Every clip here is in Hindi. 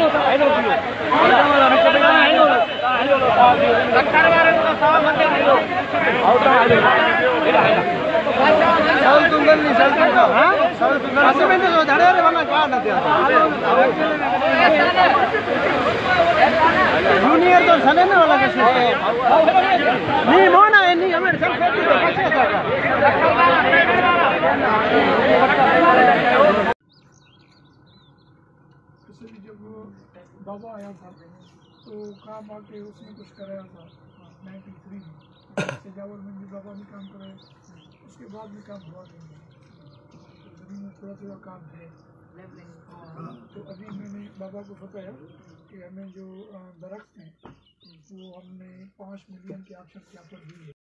जूनियर तो सने ना वाला कैसे नहीं मोना है नहीं हमें सब खेती तो कैसे करता इसलिए जब बाबा आया था तो काम आके उसने कुछ कराया था 93 में सजावल में भी बाबा ने काम कराया उसके बाद भी काम हुआ नहीं जमीन में थोड़ा थोड़ा काम है तो अभी मैंने बाबा को बताया कि हमें जो दरख्त हैं वो हमने 5 मिलियन के ऑप्शन के ऊपर दी है।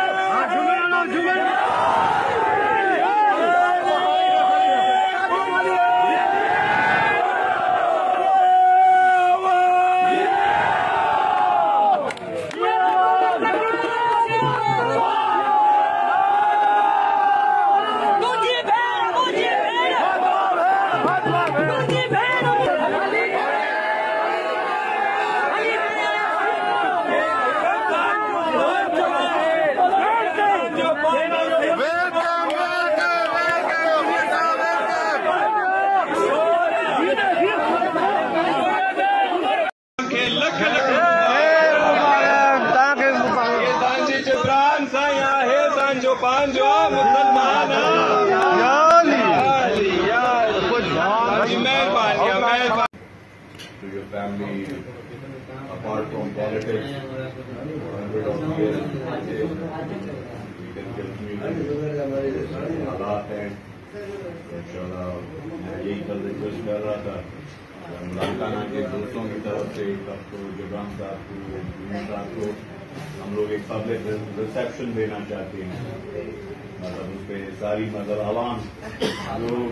To your family, apart from politics, 100 of years, we can continue हालात हैं। इंशाल्लाह मैं यही कल रिक्वेस्ट कर रहा था लाड़काना के दोस्तों की तरफ से सबको जबरान साहब को साहब को हम लोग एक पब्लिक रिसेप्शन देना चाहते हैं मतलब उस पर सारी मतलब आवाम लोग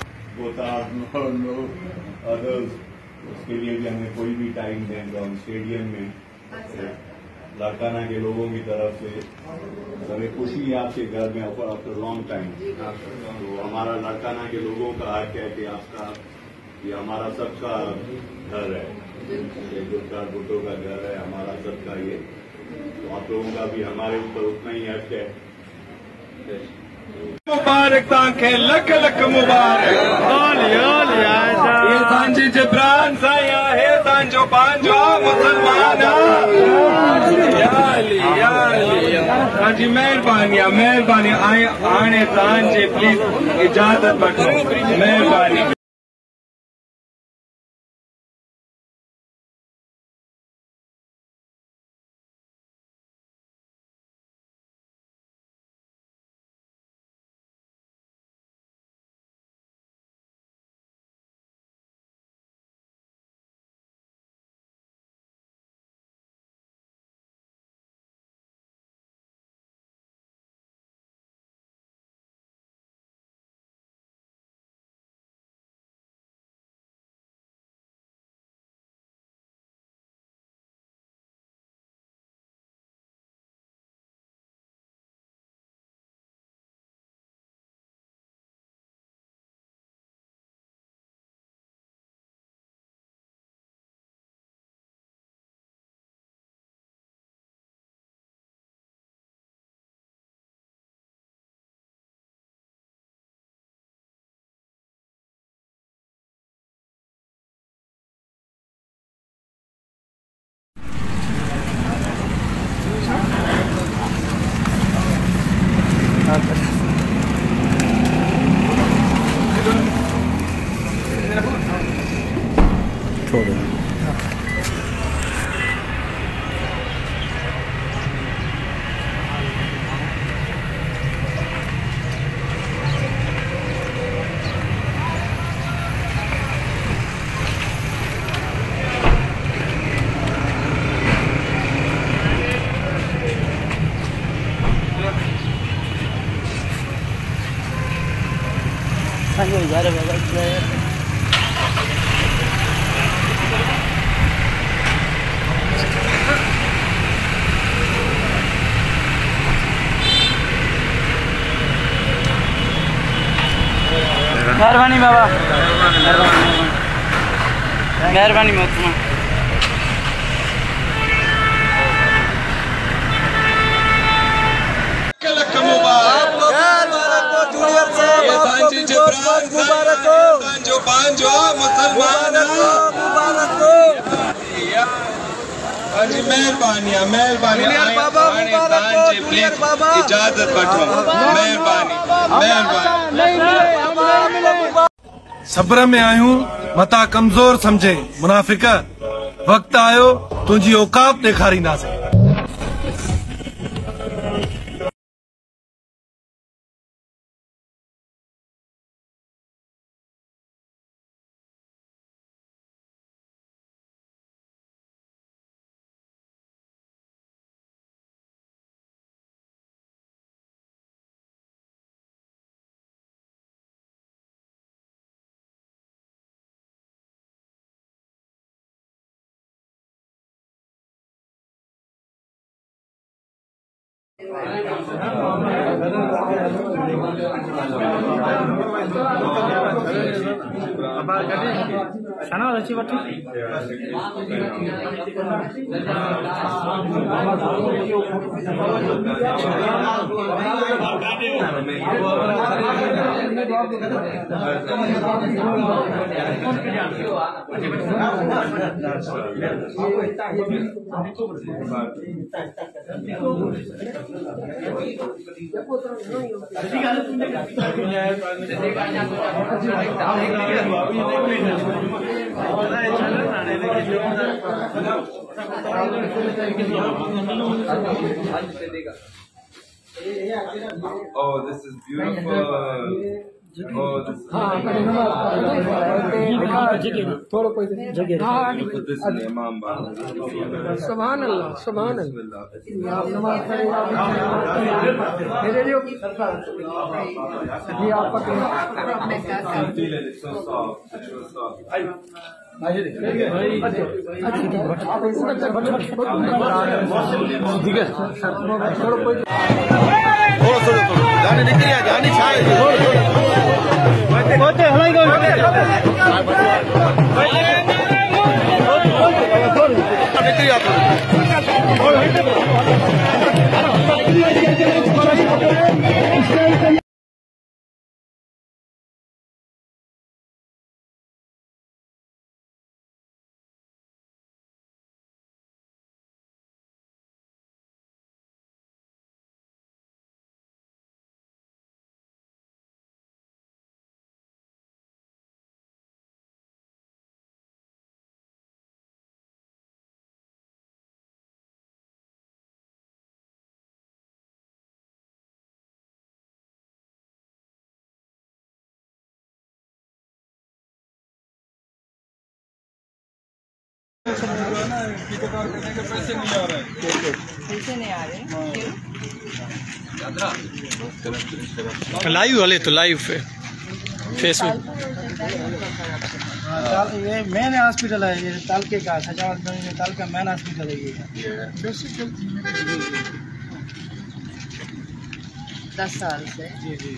अदर्स उसके लिए भी हमें कोई भी टाइम दें ग्राउंड स्टेडियम में लाड़काना के लोगों की तरफ से हमें खुशी है आपके घर में आफ्टर लॉन्ग टाइम तो हमारा लाड़काना के लोगों का हक है कि आपका ये हमारा सबका घर है गुटका गुटों का घर है हमारा सबका ये तो आप लोगों का भी हमारे ऊपर उतना ही हक है। मुबारक तव्हांखे लख लख मुबारक तव्हांजी जबरान साईं आहे तव्हांजो पंहिंजो मुसलमान तव्हांजी महिरबानी आहे महिरबानी हाणे तव्हांजे प्लीज़ इजाज़त वठो महिरबानी। मेहरबानी बाबा। मेहरबानी मोहतरमा। मेहरबानी इजाजत वठो, मेहरबानी मेहरबानी। सब्र में आयूं मता कमज़ोर समझे मुनाफ़िक, वक़्तु आयो तुंहिंजी औकात ॾेखारींदासीं। Oh, this is beautiful. Oh, this is put this in the Imam Bar. Subhanallah, subhanallah. आप नमाज पढ़ेगा मेरे लिए ये आप पकड़ो। Feel it, it's so soft, it's so soft. ठीक है थोड़ा कोई जाने निकल गया जाने छाए होते हलाई गो निकल गया पैसे नहीं आ रहे, पैसे नहीं आ रहे। लाइव वाले तो लाइव पे फेसबुक ये मेन हॉस्पिटल है, ये तालके का सजावट में ताल का मेन हॉस्पिटल है ये 10 साल से। जी जी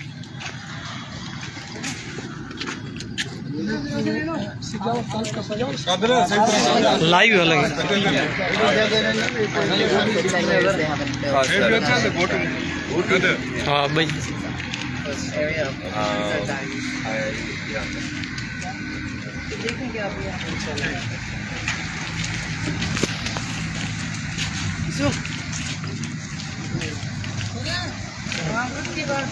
लाइव अलग हाँ भाई देखेंगे आप की बात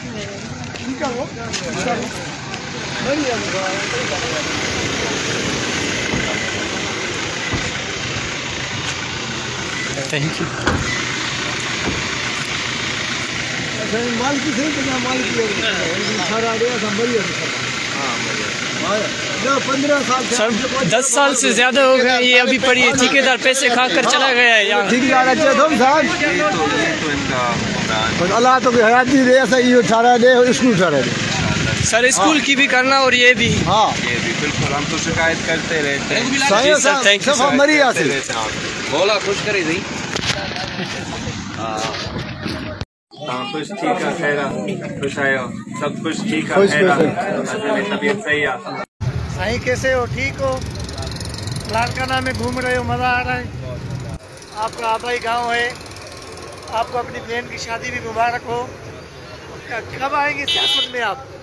थैंक यू माल की सही तो माल की सारा आइडिया था बढ़िया था 15 साल सर 10 साल से ज्यादा हो गया ये अभी पड़ी है, ठेकेदार पैसे खाकर चला गया है यहाँ। ठेकेदार अच्छा तुम साहब अल्लाह तो हयात नहीं दे, ऐसा ये 18 दे स्कूल 18 दे सर, स्कूल की भी करना और ये भी। हाँ ये भी बिल्कुल, हम तो शिकायत करते रहते हैं। जी सर, थैंक यू सर। मरी आते बोला खुश करी थी। हाँ खुश ठीक है, खैरा खुश आयो, सब कुछ ठीक है, खैरा तबीयत सही है। साईं कैसे हो, ठीक हो? लाड़काना में घूम रहे हो, मज़ा आ रहा है। आपका आबाई गांव है, आपको अपनी बहन की शादी भी मुबारक हो। कब आएंगे सियासत में आप?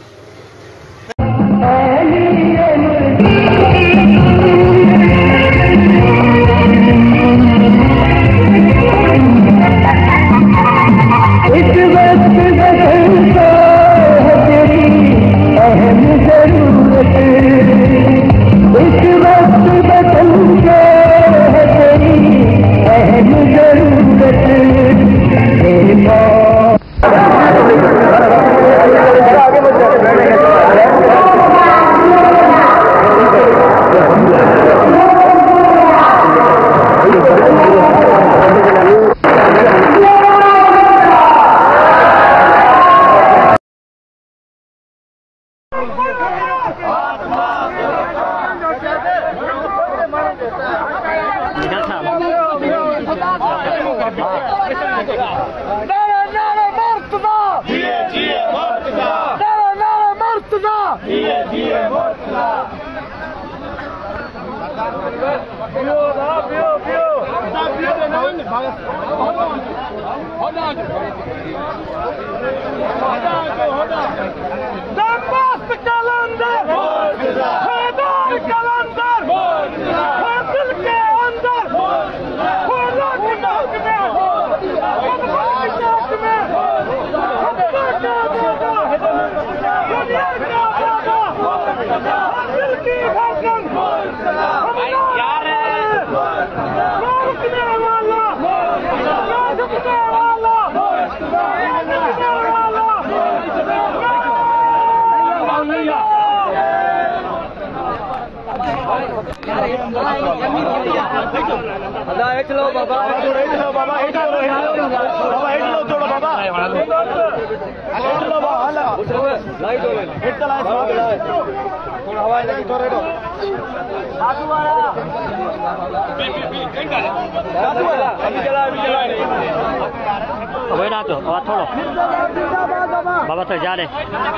बाबा तो जा रहे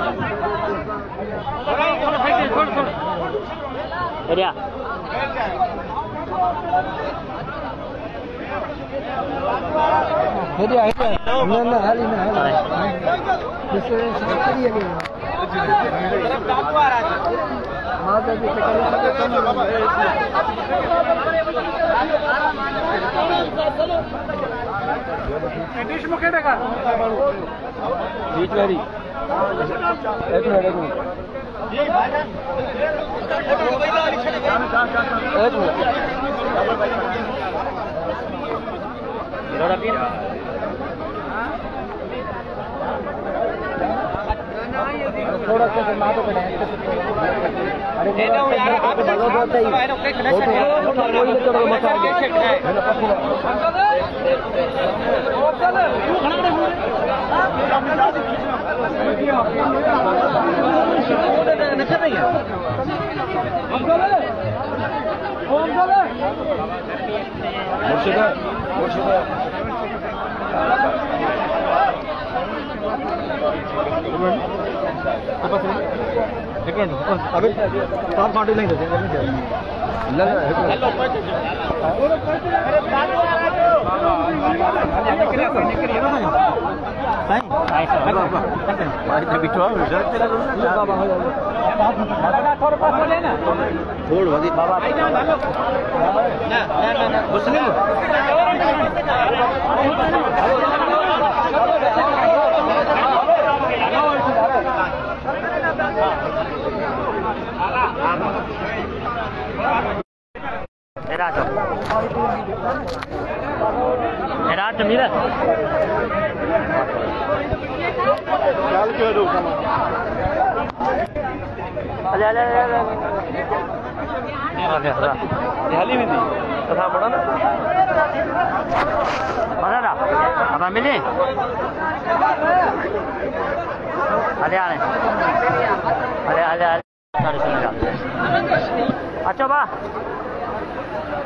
बढ़िया थोड़ा सा अभी साफ कांटे नहीं देते अच्छा बा